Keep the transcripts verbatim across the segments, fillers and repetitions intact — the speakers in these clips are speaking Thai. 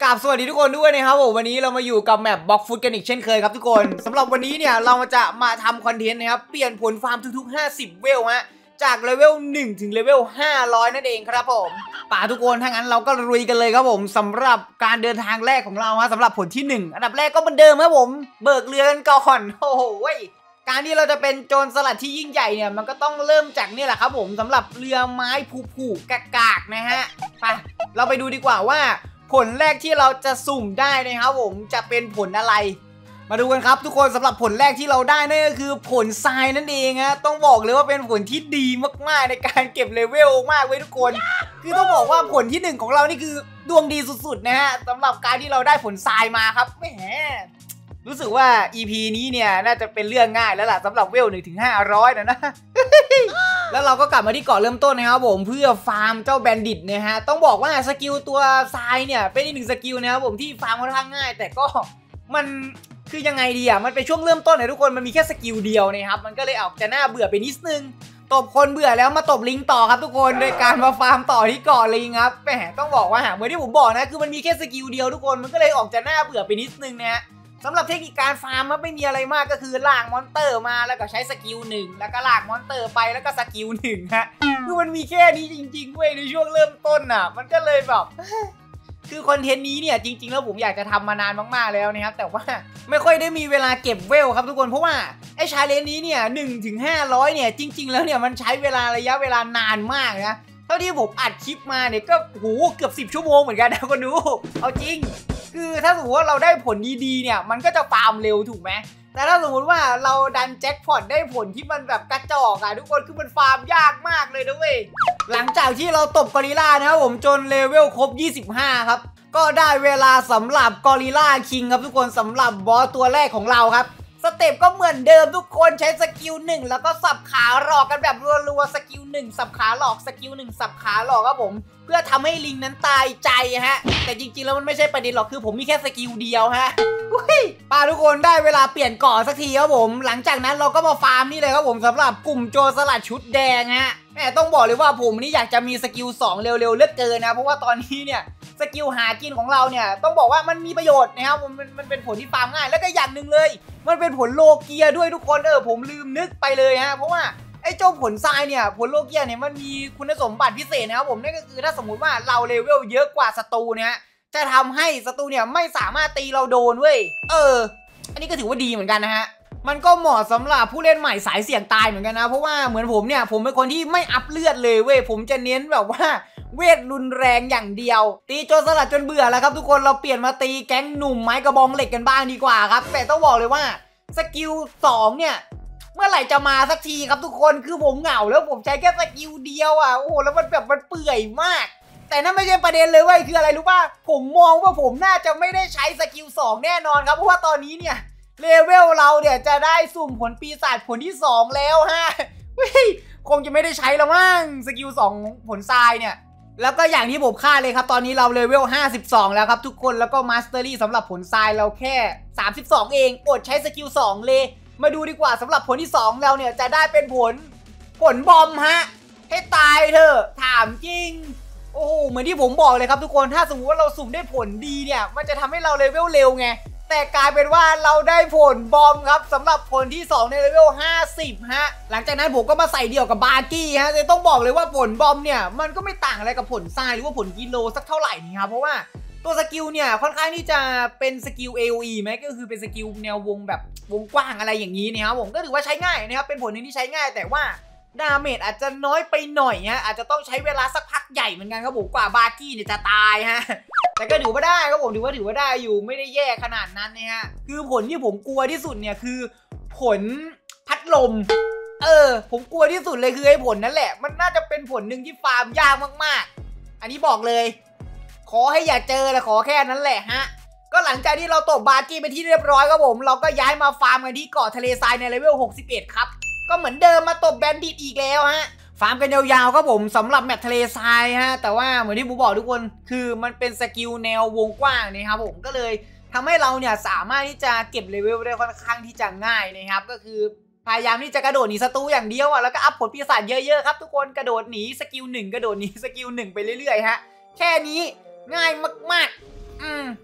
กับสวัสดีทุกคนด้วยนะครับผมวันนี้เรามาอยู่กับแมปบล็อกฟุตกันอีกเช่นเคยครับทุกคนสำหรับวันนี้เนี่ยเราจะมาทำคอนเทนต์นะครับเปลี่ยนผลฟาร์มทุกๆห้าสิบเวลฮะจากเลเวลหนึ่งถึงเลเวลห้าร้อยนั่นเองครับผมป่าทุกคนถ้างั้นเราก็ลุยกันเลยครับผมสำหรับการเดินทางแรกของเราฮะสำหรับผลที่หนึ่งอันดับแรกก็เหมือนเดิมครับผมเบิกเรือกันก่อนโอ้โหการที่เราจะเป็นโจรสลัดที่ยิ่งใหญ่เนี่ยมันก็ต้องเริ่มจากนี่แหละครับผมสำหรับเรือไม้ผูกๆกากๆนะฮะไปเราไปดูดีกว่าว่าผลแรกที่เราจะสุ่มได้นะครับผมจะเป็นผลอะไรมาดูกันครับทุกคนสำหรับผลแรกที่เราได้นั่นก็คือผลทรายนั่นเองฮะต้องบอกเลยว่าเป็นผลที่ดีมากๆในการเก็บเลเวลมากเว้ยทุกคนคือต้องบอกว่าผลที่หนึ่งของเรานี่คือดวงดีสุดๆนะฮะสำหรับการที่เราได้ผลทรายมาครับแหมรู้สึกว่า อี พี นี้เนี่ยน่าจะเป็นเรื่องง่ายแล้วล่ะสำหรับเวลหนึ่งถึงห้าร้อยนะนะ แล้วเราก็กลับมาที่เกาะเริ่มต้นนะครับผมเพื่อฟาร์มเจ้าแบนดิตนะฮะต้องบอกว่าสกิลตัวทรายเนี่ยเป็นอีกหนึ่งสกิลนะครับผมที่ฟาร์มค่อนข้างง่ายแต่ก็มันคือยังไงดีอ่ะมันเป็นช่วงเริ่มต้นเนี่ยทุกคนมันมีแค่สกิลเดียวนะครับมันก็เลยออกจะน่าเบื่อไปนิดนึงตบคนเบื่อแล้วมาตบลิงต่อครับทุกคนโดยการมาฟาร์มต่อที่เกาะลิงครับแหมต้องบอกว่าเหมือนที่ผมบอกนะคือมันมีแค่สกิลเดียวทุกคนมันก็เลยออกจะน่าเบื่อไปนิดนึงนะฮะสำหรับเทคนิคการฟาร์มมันไม่มีอะไรมากก็คือล่างมอนเตอร์มาแล้วก็ใช้สกิลหนึ่งแล้วก็ล่างมอนเตอร์ไปแล้วก็สกิลหนึ่งฮะคือมันมีแค่นี้จริงๆเว้ยในช่วงเริ่มต้นอ่ะมันก็เลยแบบคือคอนเทนต์นี้เนี่ยจริงๆแล้วผมอยากจะทำมานานมากๆแล้วนะครับแต่ว่าไม่ค่อยได้มีเวลาเก็บเวลครับทุกคนเพราะว่าไอ้ชาเลนจ์นี้เนี่ยหนึ่งถึงห้าร้อยเนี่ยจริงๆแล้วเนี่ยมันใช้เวลาระยะเวลานานมากนะเท่าที่ผมอัดคลิปมาเนี่ยก็โหเกือบสิบชั่วโมงเหมือนกันนะคนดูเอาจริงคือถ้าสมมติว่าเราได้ผลดีๆเนี่ยมันก็จะฟาร์มเร็วถูกไหมแต่ถ้าสมมติว่าเราดันแจ็คพอตได้ผลที่มันแบบกระจอกอะทุกคนคือมันฟาร์มยากมากเลยนะเว้ยหลังจากที่เราตบกอริลลานะครับผมจนเลเวลครบยี่สิบห้าครับก็ได้เวลาสำหรับกอริลลาคิงครับทุกคนสำหรับบอสตัวแรกของเราครับสเต็ปก็เหมือนเดิมทุกคนใช้สกิลหนึ่งแล้วก็สับขาหลอกกันแบบรัวๆสกิลหนึ่งสับขาหลอกสกิลหนึ่งสับขาหลอกครับผมเพื่อทำให้ลิงนั้นตายใจฮะแต่จริงๆแล้วมันไม่ใช่ประเด็นหรอกคือผมมีแค่สกิลเดียวฮะป้าทุกคนได้เวลาเปลี่ยนเกาะสักทีครับผมหลังจากนั้นเราก็มาฟาร์มนี่เลยครับผมสำหรับกลุ่มโจรสลัดชุดแดงฮะแหมต้องบอกเลยว่าผมนี่อยากจะมีสกิลสองเร็วๆเลือกเกินนะเพราะว่าตอนนี้เนี่ยสกิลหากินของเราเนี่ยต้องบอกว่ามันมีประโยชน์นะครับมันมันเป็นผลที่ฟาร์มง่ายแล้วก็อย่างหนึ่งเลยมันเป็นผลโลเกียด้วยทุกคนเออผมลืมนึกไปเลยฮะเพราะว่าไอ้เจ้าผลทรายเนี่ยผลโลเกียเนี่ยมันมีคุณสมบัติพิเศษนะครับผมนั่นก็คือถ้าสมมุติว่าเราเลเวลเยอะกว่าศัตรูเนี่ยจะทำให้ศัตรูเนี่ยไม่สามารถตีเราโดนเว้ยเอออันนี้ก็ถือว่าดีเหมือนกันนะฮะมันก็เหมาะสำหรับผู้เล่นใหม่สายเสี่ยงตายเหมือนกันนะเพราะว่าเหมือนผมเนี่ยผมเป็นคนที่ไม่อัพเลือดเลยเว้ยผมจะเน้นแบบว่าเวทรุนแรงอย่างเดียวตีโจรสลัดจนเบื่อแล้วครับทุกคนเราเปลี่ยนมาตีแก๊งหนุ่มไม้กระบองเหล็กกันบ้างดีกว่าครับแต่ต้องบอกเลยว่าสกิลสองเนี่ยเมื่อไหร่จะมาสักทีครับทุกคนคือผมเหงาแล้วผมใช้แค่สกิลเดียวอ่ะโอ้โหแล้วมันแบบมันเปื่อยมากแต่นั่นไม่ใช่ประเด็นเลยเว้ยคืออะไรรู้ป่ะผมมองว่าผมน่าจะไม่ได้ใช้สกิลสองแน่นอนครับเพราะว่าตอนนี้เนี่ยเลเวลเราเนี่ยจะได้สุ่มผลปีศาจผลที่สองแล้วฮะคงจะไม่ได้ใช้แล้วมั้งสกิลสองผลทรายเนี่ยแล้วก็อย่างที่ผมคาดเลยครับตอนนี้เราเลเวลห้าสิบสองแล้วครับทุกคนแล้วก็มาสเตอรี่สำหรับผลทรายเราแค่สามสิบสองเองอดใช้สกิลสองเลยมาดูดีกว่าสำหรับผลที่สองเราเนี่ยจะได้เป็นผลผลบอมฮะให้ตายเถอะถามจริงโอ้โหเหมือนที่ผมบอกเลยครับทุกคนถ้าสมมติว่าเราสุ่มได้ผลดีเนี่ยมันจะทำให้เราเลเวลเร็วไงแต่กลายเป็นว่าเราได้ผลบอมครับสำหรับผลที่สองในเลเวลห้าสิบฮะหลังจากนั้นผมก็มาใส่เดี่ยวกับบาร์กี้ฮะแต่ต้องบอกเลยว่าผลบอมเนี่ยมันก็ไม่ต่างอะไรกับผลทรายหรือว่าผลกิโลสักเท่าไหร่นี่ครับเพราะว่าตัวสกิลเนี่ยค่อนข้างที่จะเป็นสกิล เอ โอ อี ไหมก็คือเป็นสกิลแนววงแบบวงกว้างอะไรอย่างนี้นะครับผมก็ถือว่าใช้ง่ายนะครับเป็นผลนึงที่ใช้ง่ายแต่ว่าดาเมจอาจจะน้อยไปหน่อยฮะอาจจะต้องใช้เวลาสักพักใหญ่เหมือนกันครับผมกว่าบาร์กี้เนี่ยจะตายฮะแต่ก็ถือว่าได้ครับผมถือว่าถือว่าได้อยู่ไม่ได้แย่ขนาดนั้นนะฮะคือผลที่ผมกลัวที่สุดเนี่ยคือผลพัดลมเออผมกลัวที่สุดเลยคือไอ้ผลนั่นแหละมันน่าจะเป็นผลหนึ่งที่ฟาร์มยากมากๆอันนี้บอกเลยขอให้อย่าเจอเลยขอแค่นั้นแหละฮะก็หลังจากที่เราตบบาร์กี้ไปที่เรียบร้อยครับผมเราก็ย้ายมาฟาร์มกันที่เกาะทะเลทรายในเลเวลหกสิบเอ็ดครับก็เหมือนเดิมมาตบแบนดิตอีกแล้วฮะฟาร์มกันยาวๆครับผมสำหรับแมปทะเลทรายฮะแต่ว่าเหมือนที่ผมบอกทุกคนคือมันเป็นสกิลแนววงกว้างนะครับผมก็เลยทำให้เราเนี่ยสามารถที่จะเก็บเลเวลได้ค่อนข้างที่จะง่ายนะครับก็คือพยายามที่จะกระโดดหนีศัตรูอย่างเดียวอ่ะแล้วก็อัพผลปีศาจเยอะๆครับทุกคนกระโดดหนีสกิลหนึ่งกระโดดหนีสกิลหนึ่งไปเรื่อยๆฮะแค่นี้ง่ายมากๆอืม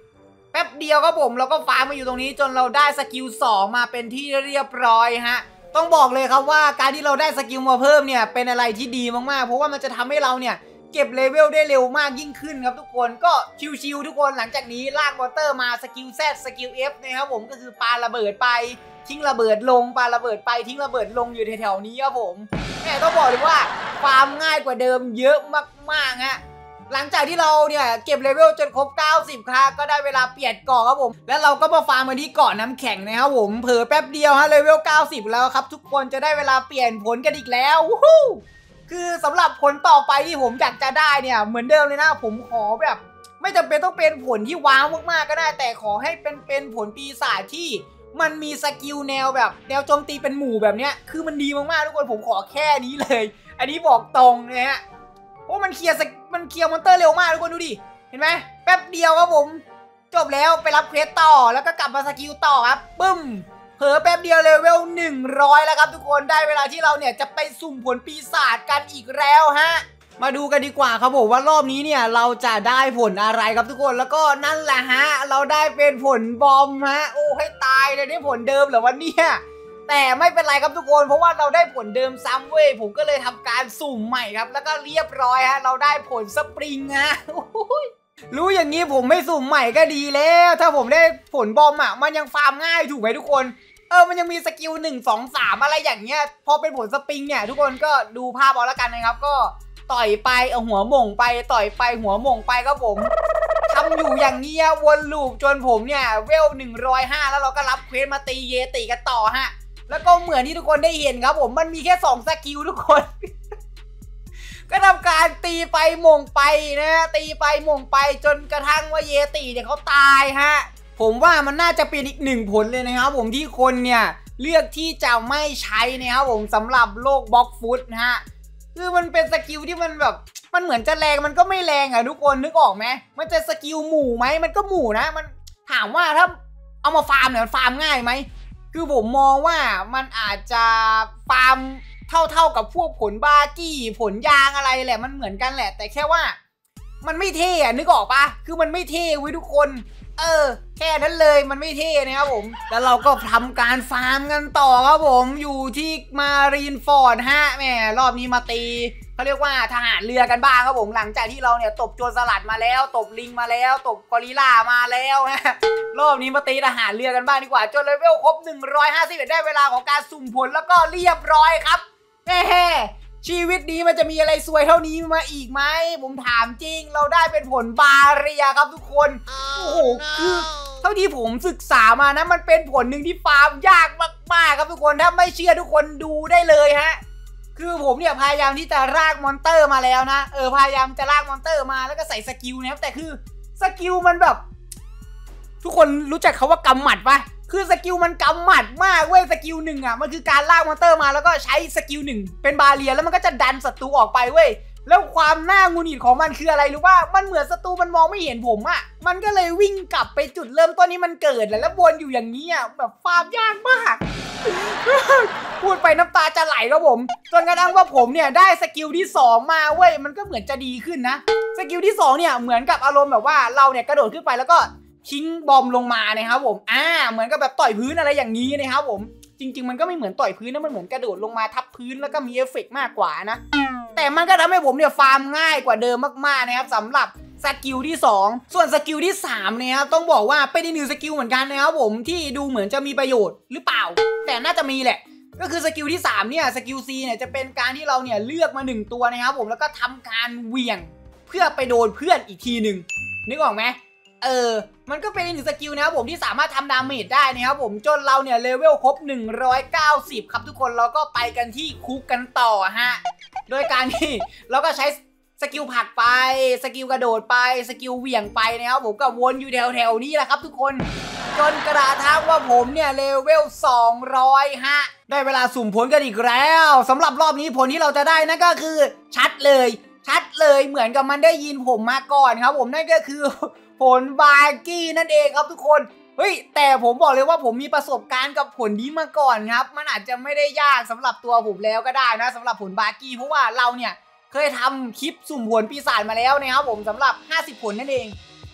เดียวครับผมเราก็ฟาร์มมาอยู่ตรงนี้จนเราได้สกิลสองมาเป็นที่เรียบร้อยฮะต้องบอกเลยครับว่าการที่เราได้สกิลมาเพิ่มเนี่ยเป็นอะไรที่ดีมากๆเพราะว่ามันจะทำให้เราเนี่ยเก็บเลเวลได้เร็วมากยิ่งขึ้นครับทุกคนก็ชิวๆทุกคนหลังจากนี้ลากมอเตอร์มาสกิล Z สกิล F นะครับผมก็คือปาระเบิดไปทิ้งระเบิดลงปาระเบิดไปทิ้งระเบิดลงอยู่แถวๆนี้ครับผมแม่ต้องบอกเลยว่าฟาร์มง่ายกว่าเดิมเยอะมากๆฮะหลังจากที่เราเนี่ยเก็บเลเวลจนครบเก้าสิบครับก็ได้เวลาเปลี่ยนเกาะครับผมแล้วเราก็มาฟาร์มมาที่เกาะน้ำแข็งนะครับผมเผลอแป๊บเดียวฮะเลเวลเก้าสิบแล้วครับทุกคนจะได้เวลาเปลี่ยนผลกันอีกแล้ววู้ฮู้คือสำหรับผลต่อไปที่ผมอยากจะได้เนี่ยเหมือนเดิมเลยนะผมขอแบบไม่จำเป็นต้องเป็นผลที่ว้าวมากๆก็ได้แต่ขอให้เป็นเป็นผลปีศาจที่มันมีสกิลแนวแบบแนวโจมตีเป็นหมู่แบบเนี้ยคือมันดีมากๆทุกคนผมขอแค่นี้เลยอันนี้บอกตรงนะฮะโอ้มันเคลียร์มันเคลียร์มอนเตอร์เร็วมากทุกคนดูดิเห็นไหมแป๊บเดียวครับผมจบแล้วไปรับเควสต่อแล้วก็กลับมาสกิลต่อครับปึ้มเผลอแป๊บเดียวเลเวลหนึ่งร้อยแล้วครับทุกคนได้เวลาที่เราเนี่ยจะไปสุ่มผลปีศาจกันอีกแล้วฮะมาดูกันดีกว่าครับผมว่ารอบนี้เนี่ยเราจะได้ผลอะไรครับทุกคนแล้วก็นั่นแหละฮะเราได้เป็นผลบอมฮะโอ้ให้ตายเลยได้ผลเดิมเหรอวันนี้แต่ไม่เป็นไรครับทุกคนเพราะว่าเราได้ผลเดิมซ้ำเว้ยผมก็เลยทำการสุ่มใหม่ครับแล้วก็เรียบร้อยฮะเราได้ผลสปริงฮะรู้อย่างนี้ผมไม่สุ่มใหม่ก็ดีแล้วถ้าผมได้ผลบอมอ่ะมันยังฟาร์มง่ายถูกไหมทุกคนเออมันยังมีสกิลหนึ่ง สอง สามอะไรอย่างเงี้ยพอเป็นผลสปริงเนี่ยทุกคนก็ดูภาพเอาละกันนะครับก็ต่อยไปเอาหัวหม่งไปต่อยไปหัวหม่งไปครับผมทำอยู่อย่างเงี้ยวนลูปจนผมเนี่ยเวลหนึ่งร้อยห้าแล้วเราก็รับเควสมาตีเยติกันต่อฮะแล้วก็เหมือนที่ทุกคนได้เห็นครับผมมันมีแค่สองสกิลทุกคน ก็ทำการตีไปหม่งไปนะตีไปหม่งไปจนกระทั่งว่าเยติเนี่ยเขาตายฮะผมว่ามันน่าจะเป็นอีกหนึ่งผลเลยนะครับผมที่คนเนี่ยเลือกที่จะไม่ใช้นะครับผมสำหรับโลกบล็อกฟุตนะฮะคือมันเป็นสกิลที่มันแบบมันเหมือนจะแรงมันก็ไม่แรงอ่ะทุกคนนึกออกไหมมันจะสกิลหมู่ไหมมันก็หมู่นะมันถามว่าถ้าเอามาฟาร์มเนี่ยฟาร์มง่ายไหมคือผมมองว่ามันอาจจะฟาร์มเท่าเท่ากับพวกผลบากี้ผลยางอะไรแหละมันเหมือนกันแหละแต่แค่ว่ามันไม่เท่อะนึกออกปะคือมันไม่เท่เว้ยทุกคนเออแค่นั้นเลยมันไม่เท่นะครับผมแล้วเราก็ทำการฟาร์มกันต่อครับผมอยู่ที่มารีนฟอร์ดฮะแหมรอบนี้มาตีเขาเรียกว่าทหารเรือกันบ้างครับผมหลังจากที่เราเนี่ยตบโจรสลัดมาแล้วตบลิงมาแล้วตบกอริลลามาแล้วฮะรอบนี้มาตีทหารเรือกันบ้างดีกว่าจนเลเวลครบหนึ่งร้อยห้าสิบเอ็ดได้เวลาของการสุ่มผลแล้วก็เรียบร้อยครับแฮ่ชีวิตนี้มันจะมีอะไรสวยเท่านี้มาอีกไหมผมถามจริงเราได้เป็นผลบาเรียครับทุกคนโอ้โหคือเท่าที่ผมศึกษามานะมันเป็นผลหนึ่งที่ฟาร์มยากมากๆครับทุกคนถ้าไม่เชื่อทุกคนดูได้เลยฮะคือผมเนี่ยพยายามที่จะลากมอนเตอร์มาแล้วนะเออพยายามจะลากมอนเตอร์มาแล้วก็ใส่สกิลนะครับแต่คือสกิลมันแบบทุกคนรู้จักคาว่ากำหมัดปะคือสกิลมันกำหมัดมากเว้ยสกิลหนึ่งอ่ะมันคือการลากมอนเตอร์มาแล้วก็ใช้สกิลหนึ่งเป็นบาเรียแล้วมันก็จะดันศัตรูออกไปเว้ยแล้วความน่างูหงิดของมันคืออะไรรู้ป่ะมันเหมือนศัตรูมันมองไม่เห็นผมอ่ะมันก็เลยวิ่งกลับไปจุดเริ่มต้นนี้มันเกิดแล้ววนอยู่อย่างนี้อ่ะแบบฟาร์มยากมาก พูดไปน้ำตาจะไหลครับผมจนกระทั่งว่าผมเนี่ยได้สกิลที่สองมาเว้ยมันก็เหมือนจะดีขึ้นนะสกิลที่สองเนี่ยเหมือนกับอารมณ์แบบว่าเราเนี่ยกระโดดขึ้นไปแล้วก็ทิ้งบอมลงมานะครับผมอ่าเหมือนกับแบบต่อยพื้นอะไรอย่างนี้นะครับผมจริงๆมันก็ไม่เหมือนต่อยพื้นนะมันเหมือนกระโดดลงมาทับพื้นแล้วก็มีเอฟเฟกต์มากกว่านะแต่มันก็ทำให้ผมเนี่ยฟาร์มง่ายกว่าเดิมมากๆนะครับสำหรับสกิลที่สองส่วนสกิลที่สามเนี่ยต้องบอกว่าเป็นอีกหนึ่งสกิลเหมือนกันนะครับผมที่ดูเหมือนจะมีประโยชน์หรือเปล่าแต่น่าจะมีแหละก็คือสกิลที่สามเนี่ยสกิล C เนี่ยจะเป็นการที่เราเนี่ยเลือกมาหนึ่งตัวนะครับผมแล้วก็ทำการเหวี่ยงเพื่อไปโดนเพื่อนอีกทีหนึ่งนึกออกไหมเออมันก็เป็นอีกหนึ่งสกิลนะครับผมที่สามารถทำดาเมจได้นะครับผมจนเราเนี่ยเลเวลครบหนึ่งร้อยเก้าสิบครับทุกคนเราก็ไปกันที่คุกกันต่อฮะโดยการที่เราก็ใช้สกิลผลักไปสกิลกระโดดไปสกิลเหวี่ยงไปนะครับผมก็วนอยู่แถวๆนี้แหละครับทุกคนจนกระทั่งว่าผมเนี่ยเลเวลสองร้อยฮะได้เวลาสุ่มผลกันอีกแล้วสำหรับรอบนี้ผลที่เราจะได้นั่นก็คือชัดเลยชัดเลยเหมือนกับมันได้ยินผมมาก่อนครับผมนั่นก็คือผลบากี้นั่นเองครับทุกคนเฮ้ยแต่ผมบอกเลยว่าผมมีประสบการณ์กับผลนี้มาก่อนครับมันอาจจะไม่ได้ยากสำหรับตัวผมแล้วก็ได้นะสำหรับผลบากี้เพราะว่าเราเนี่ยเคยทำคลิปสุ่มผลปีศาจมาแล้วนะครับผมสำหรับห้าสิบผลนั่นเอง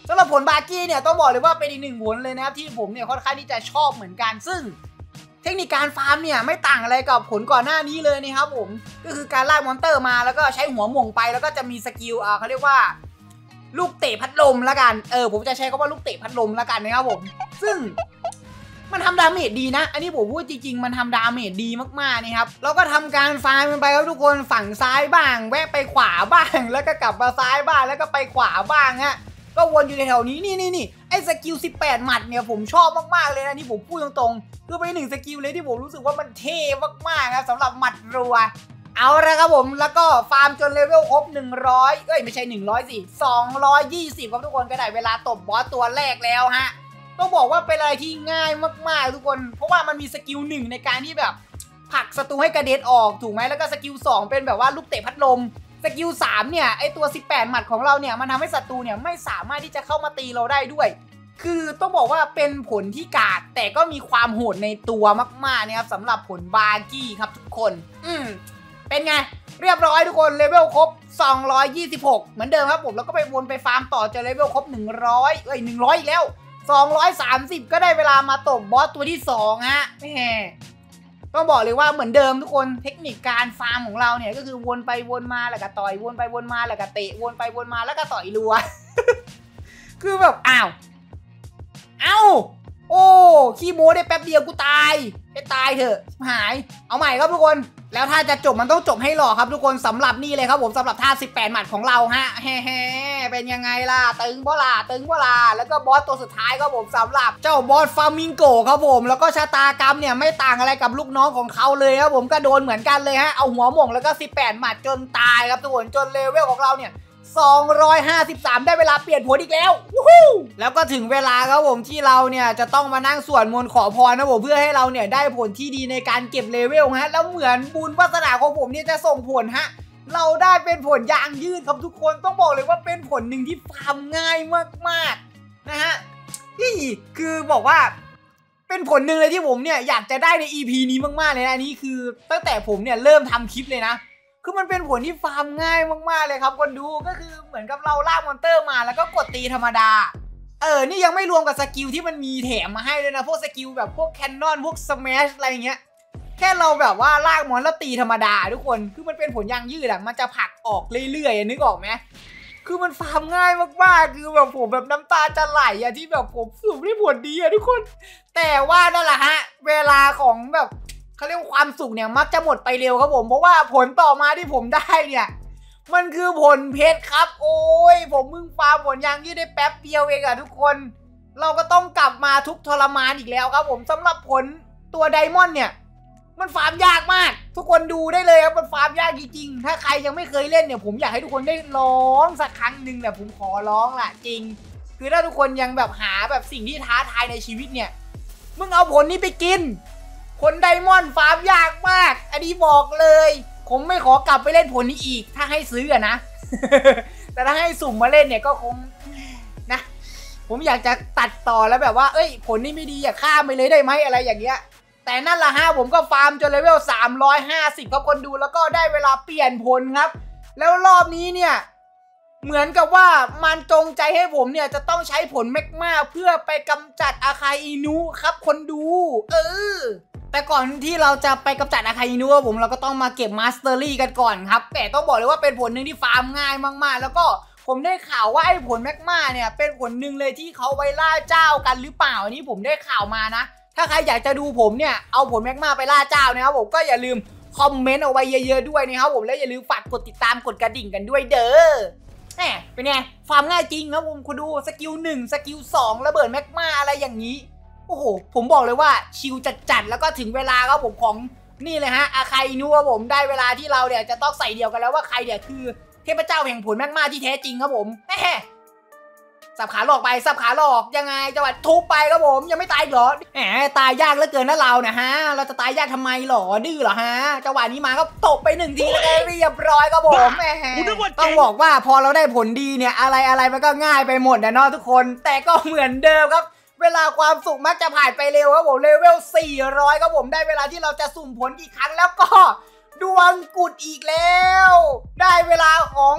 สำหรับผลบากี้เนี่ยต้องบอกเลยว่าเป็นอีกหนึ่งผลเลยนะครับที่ผมเนี่ยค่อนข้างที่จะชอบเหมือนกันซึ่งเทคนิคการฟาร์มเนี่ยไม่ต่างอะไรกับผลก่อนหน้านี้เลยนะครับผมก็คือการลากมอนเตอร์มาแล้วก็ใช้หัวหม่งไปแล้วก็จะมีสกิลอ่าเขาเรียกว่าลูกเตะพัดลมละกันเออผมจะใช้คำว่าลูกเตะพัดลมละกันนะครับผมซึ่งมันทำดาเมจดีนะอันนี้ผมพูดจริงๆมันทำดาเมจดีมากๆนะครับเราก็ทำการฟาร์มมันไปครับทุกคนฝั่งซ้ายบ้างแวะไปขวาบ้างแล้วก็กลับมาซ้ายบ้างแล้วก็ไปขวาบ้างฮะก็วนอยู่ในแถวนี้นี่นี่นี่ไอ้สกิลสิบแปดหมัดเนี่ยผมชอบมากๆเลยนะนี่ผมพูดตรงๆคือเป็นหนึ่งสกิลเลยที่ผมรู้สึกว่ามันเท่มากๆครับสำหรับหมัดรัวเอาละครับผมแล้วก็ฟาร์มจนเลเวลครบหนึ่งร้อยเอ้ยไม่ใช่หนึ่งร้อยสิสองร้อยยี่สิบครับทุกคนก็ได้เวลาตบบอสตัวแรกแล้วฮะต้องบอกว่าเป็นอะไรที่ง่ายมากๆทุกคนเพราะว่ามันมีสกิลหนึ่งในการที่แบบผลักศัตรูให้กระเด็นออกถูกไหมแล้วก็สกิลสองเป็นแบบว่าลูกเตะพัดลมสกิลสามเนี่ยไอตัวสิบแปดหมัดของเราเนี่ยมันทำให้ศัตรูเนี่ยไม่สามารถที่จะเข้ามาตีเราได้ด้วยคือต้องบอกว่าเป็นผลที่กากแต่ก็มีความโหดในตัวมากๆนะครับสำหรับผลบากี้ครับทุกคนอืมเป็นไงเรียบร้อยทุกคนเลเวลครบสองร้อยยี่สิบหกเหมือนเดิมครับผมแล้วก็ไปวนไปฟาร์มต่อจนเลเวลครบหนึ่งร้อยเอ้ยหนึ่งร้อยอีกแล้วสองร้อยสามสิบก็ได้เวลามาตบบอสตัวที่สองฮะแหมต้องบอกเลยว่าเหมือนเดิมทุกคนเทคนิคการฟาร์มของเราเนี่ยก็คือวนไปวนมาแล้วก็ต่อยวนไปวนมาแล้วก็เตะวนไปวนมาแล้วก็ต่อยรัว คือแบบอ้าวอ้าวโอ้ขี้โม้ได้แป๊บเดียวกูตายไปตายเถอะหายเอาใหม่ครับทุกคนแล้วถ้าจะจบมันต้องจบให้หล่อครับทุกคนสำหรับนี่เลยครับผมสำหรับท่าสิบแปดหมัดของเราฮะแฮ่ๆเป็นยังไงล่ะตึงบ่ล่ะตึงบ่ล่ะแล้วก็บอสตัวสุดท้ายครับผมสำหรับเจ้าบอสฟามิงโกครับผมแล้วก็ชะตากรรมเนี่ยไม่ต่างอะไรกับลูกน้องของเขาเลยครับผมก็โดนเหมือนกันเลยฮะเอาหัวหม่งแล้วก็สิบแปดหมัดจนตายครับทุกคนจนเลเวลของเราเนี่ยสองร้อยห้าสิบสามได้เวลาเปลี่ยนผลอีกแล้ววู้ฮู้แล้วก็ถึงเวลาครับผมที่เราเนี่ยจะต้องมานั่งสวดมนต์ขอพรนะผมเพื่อให้เราเนี่ยได้ผลที่ดีในการเก็บเลเวลฮะแล้วเหมือนบุญวาสนาของผมเนี่ยจะส่งผลฮะเราได้เป็นผลยางยืดครับทุกคนต้องบอกเลยว่าเป็นผลหนึ่งที่ฟาร์มง่ายมากๆนะฮะนี่คือบอกว่าเป็นผลหนึ่งเลยที่ผมเนี่ยอยากจะได้ใน อี พี นี้มากๆเลยนะอันนี้คือตั้งแต่ผมเนี่ยเริ่มทำคลิปเลยนะคือมันเป็นผลที่ฟาร์มง่ายมากๆเลยครับคนดูก็คือเหมือนกับเราลากมอนเตอร์มาแล้วก็กดตีธรรมดาเออนี่ยังไม่รวมกับสกิลที่มันมีแถมมาให้เลยนะพวกสกิลแบบพวกแคนนอนพวกสแมชอะไรเงี้ยแค่เราแบบว่าลากมอนแล้วตีธรรมดาทุกคนคือมันเป็นผลยางยืดอะมันจะผลักออกเรื่อยๆนึกออกไหมคือมันฟาร์มง่ายมากๆคือแบบผมแบบน้ำตาจะไหลอะที่แบบผมสูบได้ผลดีอะทุกคนแต่ว่านั่นแหละฮะเวลาของแบบเขาเรียกว่าความสุขเนี่ยมักจะหมดไปเร็วครับผมเพราะว่าผลต่อมาที่ผมได้เนี่ยมันคือผลเพชรครับโอ้ยผมมึงฟาร์มผลยางยืดได้แป๊บเดียวเองอะทุกคนเราก็ต้องกลับมาทุกทรมานอีกแล้วครับผมสำหรับผลตัวไดมอนด์เนี่ยมันฟาร์มยากมากทุกคนดูได้เลยครับมันฟาร์มยากจริงๆถ้าใครยังไม่เคยเล่นเนี่ยผมอยากให้ทุกคนได้ลองสักครั้งหนึ่งเนี่ยผมขอร้องล่ะจริงคือถ้าทุกคนยังแบบหาแบบสิ่งที่ท้าทายในชีวิตเนี่ยมึงเอาผลนี้ไปกินผลไดมอนด์ฟาร์มยากมากอันนี้บอกเลยผมไม่ขอกลับไปเล่นผลนี้อีกถ้าให้ซื้ออะนะ แต่ถ้าให้สุ่มมาเล่นเนี่ยก็คงนะผมอยากจะตัดต่อแล้วแบบว่าเอ้ยผลนี้ไม่ดีอย่าข้ามไปเลยได้ไหมอะไรอย่างเงี้ยแต่นั่นแหละฮะผมก็ฟาร์มจนเลเวลสามร้อยห้าสิบครับคนดูแล้วก็ได้เวลาเปลี่ยนผลครับแล้วรอบนี้เนี่ยเหมือนกับว่ามันจงใจให้ผมเนี่ยจะต้องใช้ผลแมกมาเพื่อไปกำจัดอาคาอินุครับคนดูเออแต่ก่อนที่เราจะไปกำจัดอาคาอินุผมเราก็ต้องมาเก็บมาสเตอรี่กันก่อนครับแต่ต้องบอกเลยว่าเป็นผลหนึ่งที่ฟาร์มง่ายมากๆแล้วก็ผมได้ข่าวว่าไอ้ผลแมกมาเนี่ยเป็นผลหนึ่งเลยที่เขาไว้ล่าเจ้ากันหรือเปล่าอันนี้ผมได้ข่าวมานะถ้าใครอยากจะดูผมเนี่ยเอาผลแมกมาไปล่าเจ้านะครับผมก็อย่าลืมคอมเมนต์เอาไว้เยอะๆด้วยนะครับผมและอย่าลืมฝากกดติดตามกดกระดิ่งกันด้วยเด้อแหมเป็นไงฟาร์มง่ายจริงครับผมคุณดูสกิลหนึ่งสกิลสองระเบิดแมกมาอะไรอย่างนี้โอ้โหผมบอกเลยว่าชิลจัดๆแล้วก็ถึงเวลาครับผมของนี่เลยฮะอาคาอินุครับผมได้เวลาที่เราเนี่ยจะต้องใส่เดียวกันแล้วว่าใครเนี่ยคือเทพเจ้าแห่งผลแมกมาที่แท้จริงครับผมแหมสับขาหลอกไปสับขาหลอกยังไงจังหวะทุบไปครับผมยังไม่ตายเหรอแหมตายยากเหลือเกินนะเรานะฮะเราจะตายยากทำไมหรอดื้อเหรอฮะจังหวะนี้มาก็ตบไปหนึ่งทีแล้วเรียบร้อยครับผมแหมต้องบอกว่าพอเราได้ผลดีเนี่ยอะไรอะไรมันก็ง่ายไปหมดนะเนาะทุกคนแต่ก็เหมือนเดิมครับเวลาความสุขมักจะผ่านไปเร็วครับผมเลเวลสี่ร้อยครับผมได้เวลาที่เราจะสุ่มผลอีกครั้งแล้วก็ดวงกุดอีกแล้วได้เวลาของ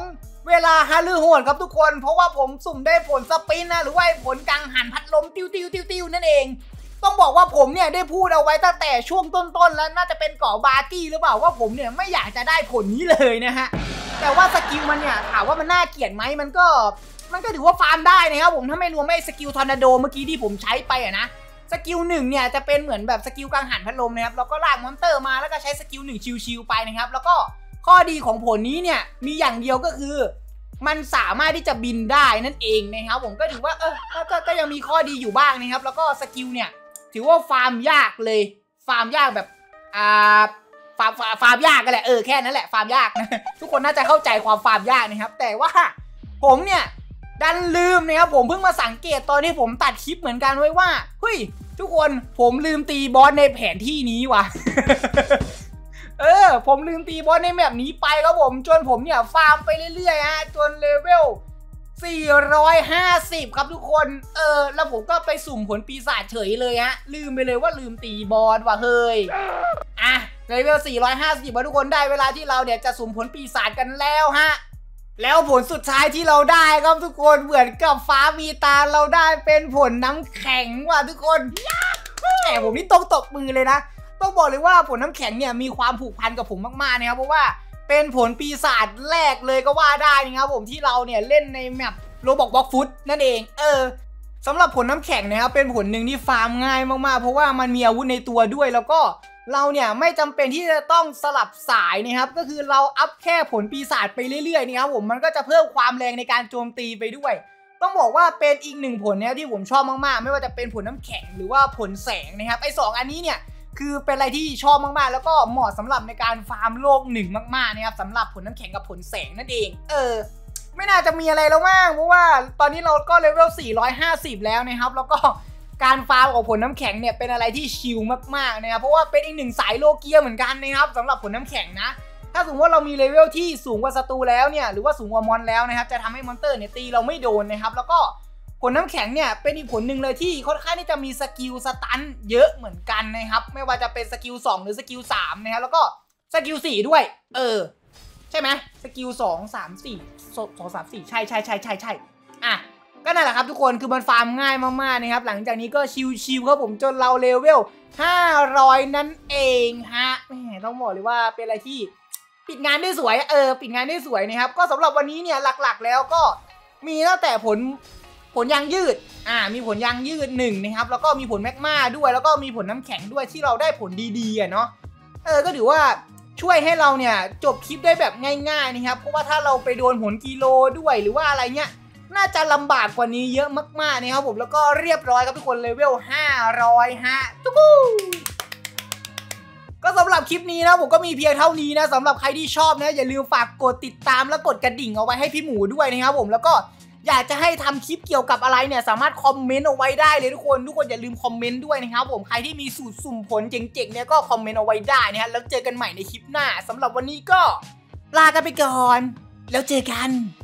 เวลาฮาลือโหดครับทุกคนเพราะว่าผมสุ่มได้ผลสปินนะหรือว่าผลกังหันพัดลมติ้วติ้วติ้วติ้วนั่นเองต้องบอกว่าผมเนี่ยได้พูดเอาไว้ตั้งแต่ช่วงต้นๆแล้วน่าจะเป็นเกาะบาร์กี้หรือเปล่าว่าผมเนี่ยไม่อยากจะได้ผลนี้เลยนะฮะแต่ว่าสกิลมันเนี่ยถามว่ามันน่าเกลียดไหมมันก็มันก็ถือว่าฟาร์มได้นะครับผมถ้าไม่รวมไม่สกิลทอร์นาโดเมื่อกี้ที่ผมใช้ไปอะนะสกิลหนึ่งเนี่ยจะเป็นเหมือนแบบสกิลกังหันพัดลมนะครับแล้วก็ลากมอนเตอร์มาแล้วก็ใช้สกิลหนึ่งชิวๆไปนะครับแล้วก็ข้อดีของผลนี้เนี่ยมีอย่างเดียวก็คือมันสามารถที่จะบินได้นั่นเองนะครับผมก็ถือว่าเออก็ก็ยังมีข้อดีอยู่บ้างนะครับแล้วก็สกิลเนี่ยถือว่าฟาร์มยากเลยฟาร์มยากแบบอ่าฟาร์มฟาร์มยากกันแหละเออแค่นั้นแหละฟาร์มยากนะทุกคนน่าจะเข้าใจความฟาร์มยากนะครับแต่ว่าผมเนี่ยดันลืมนะครับผมเพิ่งมาสังเกตตอนที่ผมตัดคลิปเหมือนกันไว้ว่าเฮ้ยทุกคนผมลืมตีบอสในแผนที่นี้ว่ะ เออผมลืมตีบอสในแบบนี้ไปครับผมจนผมเนี่ยฟาร์มไปเรื่อยๆฮะจนเลเวลสี่ร้อยห้าสิบครับทุกคนเออแล้วผมก็ไปสุ่มผลปีศาจเฉยเลยฮะลืมไปเลยว่าลืมตีบอสว่ะเฮ้ยอ่ะเลเวลสี่ร้อยห้าสิบทุกคนได้เวลาที่เราเนี่ยจะสุ่มผลปีศาจกันแล้วฮะแล้วผลสุดท้ายที่เราได้ครับทุกคนเหมือนกับฟ้ามีตาเราได้เป็นผลน้ำแข็งว่ะทุกคนแหมผมนี่ต้องตบมือเลยนะต้องบอกเลยว่าผลน้ำแข็งเนี่ยมีความผูกพันกับผมมากๆนะครับเพราะว่าเป็นผลปีศาจแรกเลยก็ว่าได้นะครับผมที่เราเนี่ยเล่นในแมปโรบอกบล็อกฟุตนั่นเองเออสำหรับผลน้ำแข็งนะครับเป็นผลหนึ่งที่ฟาร์มง่ายมากๆเพราะว่ามันมีอาวุธในตัวด้วยแล้วก็เราเนี่ยไม่จำเป็นที่จะต้องสลับสายนะครับก็คือเราอัพแค่ผลปีศาจไปเรื่อยๆนะครับผมมันก็จะเพิ่มความแรงในการโจมตีไปด้วยต้องบอกว่าเป็นอีกหนึ่งผลเนี่ยที่ผมชอบมากๆไม่ว่าจะเป็นผลน้ำแข็งหรือว่าผลแสงนะครับไอ้สองอันนี้เนี่ยคือเป็นอะไรที่ชอบมากๆแล้วก็เหมาะสำหรับในการฟาร์มโลกหนึ่งมากๆนะครับสำหรับผลน้ำแข็งกับผลแสงนั่นเองเออไม่น่าจะมีอะไรแล้วมั้งเพราะว่าตอนนี้เราก็เลเวลสี่ร้อยห้าสิบแล้วนะครับแล้วก็การฟาร์มของผลน้ำแข็งเนี่ยเป็นอะไรที่ชิลมากๆนะครับเพราะว่าเป็นอีกหนึ่งสายโลเกียเหมือนกันนะครับสำหรับผลน้ำแข็งนะถ้าสมมติว่าเรามีเลเวลที่สูงกว่าศัตรูแล้วเนี่ยหรือว่าสูงกว่ามอนแล้วนะครับจะทำให้มอนเตอร์เนี่ยตีเราไม่โดนนะครับแล้วก็ผลน้ำแข็งเนี่ยเป็นอีกผลหนึ่งเลยที่ค่อนข้างที่จะมีสกิลสตันเยอะเหมือนกันนะครับไม่ว่าจะเป็นสกิลสองหรือสกิลสามนะครับแล้วก็สกิลสี่ด้วยเออใช่ไหมสกิลสองสามสี่สองสามสี่ใช่ใช่ใช่ใช่ใช่อ่ะก็นั่นแหละครับทุกคนคือมันฟาร์มง่ายมากๆนะครับหลังจากนี้ก็ชิวๆครับผมจนเราเลเวลห้าร้อยนั่นเองฮะแหมต้องบอกเลยว่าเป็นอะไรที่ปิดงานได้สวยเออปิดงานได้สวยนะครับก็สำหรับวันนี้เนี่ยหลักๆแล้วก็มีตั้งแต่ผลผลยางยืดอ่ามีผลยางยืดหนึ่งนะครับแล้วก็มีผลแมกมาด้วยแล้วก็มีผลน้ำแข็งด้วยที่เราได้ผลดีๆอ่ะเนาะเออก็ถือว่าช่วยให้เราเนี่ยจบคลิปได้แบบง่ายๆนะครับเพราะว่าถ้าเราไปโดนผลกิโลด้วยหรือว่าอะไรเงี้ยน่าจะลำบากกว่านี้เยอะมากๆนะครับผมแล้วก็เรียบร้อยครับทุกคนเลเวลห้าร้อยฮะทุกคนก็สำหรับคลิปนี้นะผมก็มีเพียงเท่านี้นะสำหรับใครที่ชอบนะอย่าลืมฝากกดติดตามและกดกระดิ่งเอาไว้ให้พี่หมูด้วยนะครับผมแล้วก็อยากจะให้ทำคลิปเกี่ยวกับอะไรเนี่ยสามารถคอมเมนต์เอาไว้ได้เลยทุกคนทุกคนอย่าลืมคอมเมนต์ด้วยนะครับผมใครที่มีสูตรสุ่มผลเจ๋งๆเนี่ยก็คอมเมนต์เอาไว้ได้นะฮะแล้วเจอกันใหม่ในคลิปหน้าสำหรับวันนี้ก็ลากันไปก่อนแล้วเจอกัน